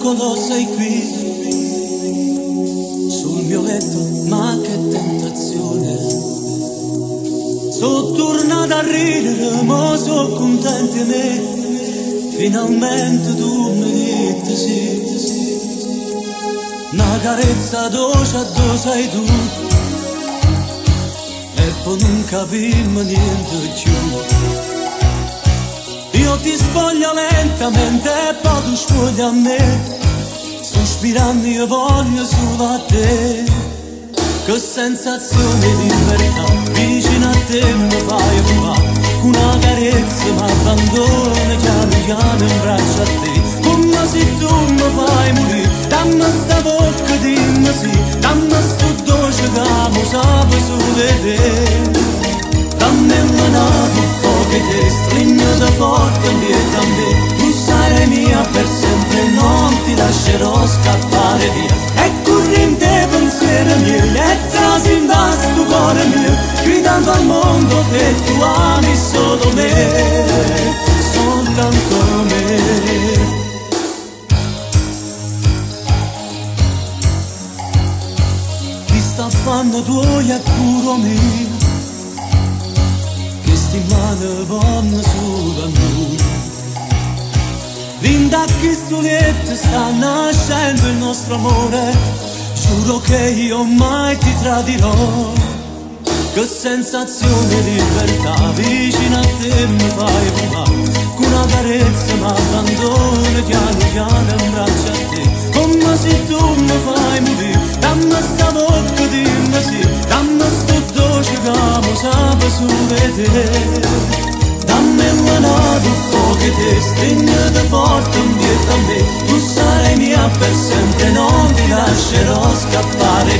piccolo sei qui sul mio letto, ma che tentazione. So tornata a ridere, ma so contento di me. Finalmente tu mi dici sì. Una carezza dolce dove sei tu, e poi non capimmo niente più. Io ti spoglio lentamente e poi tu spogli a me, sospirando io voglio solo a te. Che sensazione di libertà, vicino a te mi fai provare. Una carezza mi abbandona, piano piano in braccio a te. Come se tu mi fai morire, dammi sta bocca, dimmi sì, dammi sto dolce che amo, sape solo di te. Dammi una mano, poche te, stringete forte dietro a me. Tu sarai mia per sempre, non ti lascerò scappare via. E corrente pensiero mio, e trasi in vasto cuore mio, gridando al mondo che tu ami solo me, soltanto me. Chi sta fanno tuoi è puro mio, che sti mani vanno su da noi. Linda che solette sta nascendo il nostro amore, giuro che io mai ti tradirò. Che sensazione di libertà, vicino a te mi fai provare. Con una carezza mi abbandona, piano piano in braccio a te. Come se tu mi fai morire, dammi sta bocca, dimmi sì, dammi sto dolce che amo, sape solo di te. Dammi una mano, poche te, stringete forte dietro a me. Tu sarai mia per sempre, non ti lascerò scappare